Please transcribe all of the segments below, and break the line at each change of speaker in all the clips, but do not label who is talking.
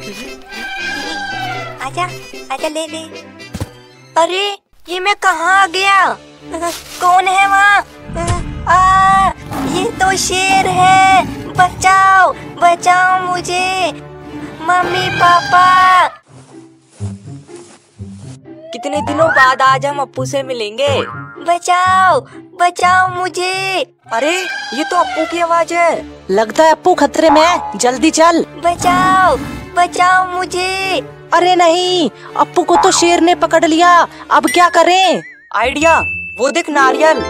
आजा आजा ले ले। अरे ये मैं कहाँ आ गया? कौन है वहाँ? ये तो शेर है। बचाओ बचाओ मुझे, मम्मी पापा।
कितने दिनों बाद आज हम अप्पू से मिलेंगे।
बचाओ बचाओ मुझे।
अरे ये तो अप्पू की आवाज है। लगता है अप्पू खतरे में है, जल्दी चल।
बचाओ बचाओ मुझे।
अरे नहीं, अप्पू को तो शेर ने पकड़ लिया। अब क्या करें? आइडिया, वो देख नारियल।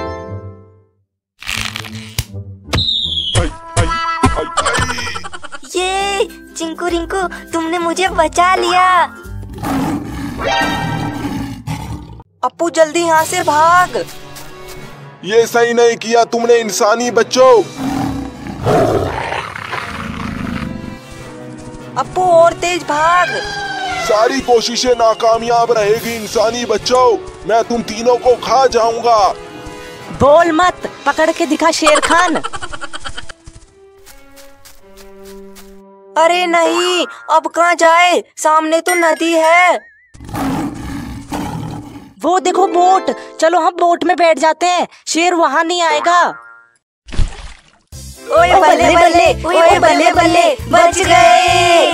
ये चिंकू रिंकू, तुमने मुझे बचा लिया।
अप्पू जल्दी यहाँ से भाग।
ये सही नहीं किया तुमने इंसानी बच्चों।
अप्पू और तेज भाग।
सारी कोशिशें नाकामयाब रहेगी इंसानी बच्चों। मैं तुम तीनों को खा जाऊंगा।
बोल मत, पकड़ के दिखा शेर खान। अरे नहीं, अब कहाँ जाए? सामने तो नदी है। वो देखो बोट, चलो हम बोट में बैठ जाते हैं, शेर वहाँ नहीं आएगा।
ओए बल्ले बल्ले, ओए बल्ले बल्ले, बच गए।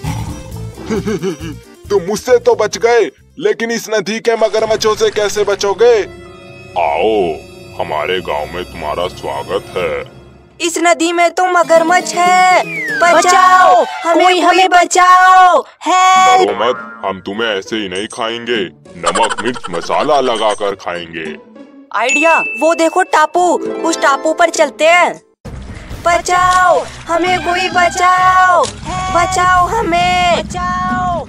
तुम मुझसे तो बच गए, लेकिन इस नदी के मगरमच्छों से कैसे बचोगे?
आओ, हमारे गांव में तुम्हारा स्वागत है।
इस नदी में तो मगरमच्छ है। बचाओ, हमें बचाओ, हेल्प।
डरो मत, हम तुम्हें ऐसे ही नहीं खाएंगे, नमक मिर्च मसाला लगाकर खाएंगे।
आइडिया, वो देखो टापू, उस टापू पर चलते हैं। बचाओ, हमें कोई बचाओ, बचाओ हमें, बचाओ।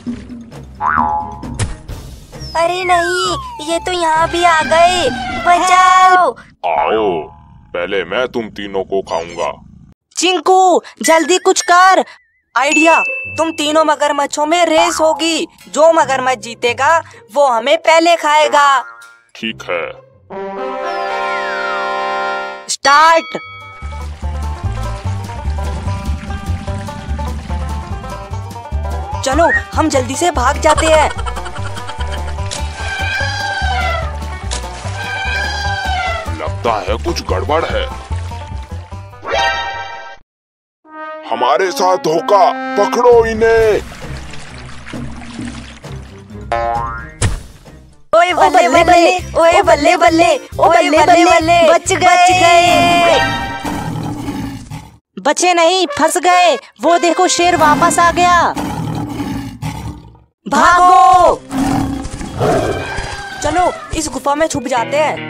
अरे नहीं, ये तो यहाँ भी आ गए। बचाओ।
आओ, पहले मैं तुम तीनों को खाऊंगा।
चिंकू जल्दी कुछ कर। आइडिया, तुम तीनों मगरमच्छों में रेस होगी। जो मगरमच्छ जीतेगा वो हमें पहले खाएगा।
ठीक है।
स्टार्ट। चलो हम जल्दी से भाग जाते हैं।
लगता है कुछ गड़बड़ है।
हमारे साथ धोखा, पकड़ो इन्हें।
ओए बल्ले बल्ले, ओए बल्ले बल्ले, ओए बल्ले बल्ले, बच गए।
बचे नहीं, फंस गए। वो देखो शेर वापस आ गया। भागो। चलो इस गुफा में छुप जाते हैं।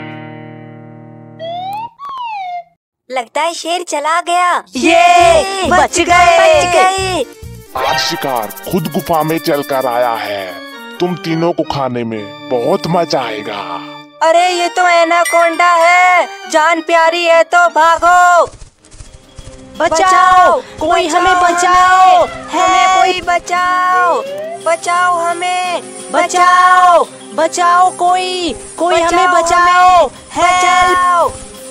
लगता है शेर चला गया।
ये बच गए।
आज शिकार खुद गुफा में चलकर आया है। तुम तीनों को खाने में बहुत मजा आएगा।
अरे ये तो एनाकोंडा है, जान प्यारी है तो भागो। बचाओ, कोई हमें बचाओ, हमें कोई बचाओ, बचाओ हमें, बचाओ, बचाओ कोई हमें बचाओ, हेल्प।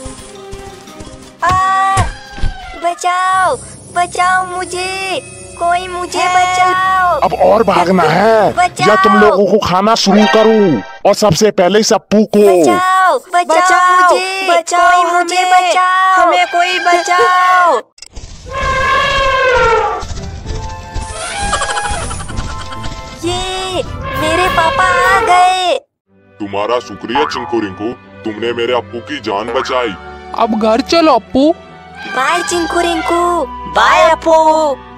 बचाओ बचाओ मुझे, कोई मुझे बचाओ।
अब और भागना है या तुम लोगों को खाना शुरू करूं? और सबसे पहले इस अप्पू को।
बचाओ बचाओ मुझे,
बचाओ
कोई मुझे बचाओ,
हमें कोई बचाओ।
ये मेरे पापा आ गए।
तुम्हारा शुक्रिया चिंकू रिंकू, तुमने मेरे अप्पू की जान बचाई।
अब घर चलो अप्पू।
बाय चिंकू रिंकू।
बाय अप्पू।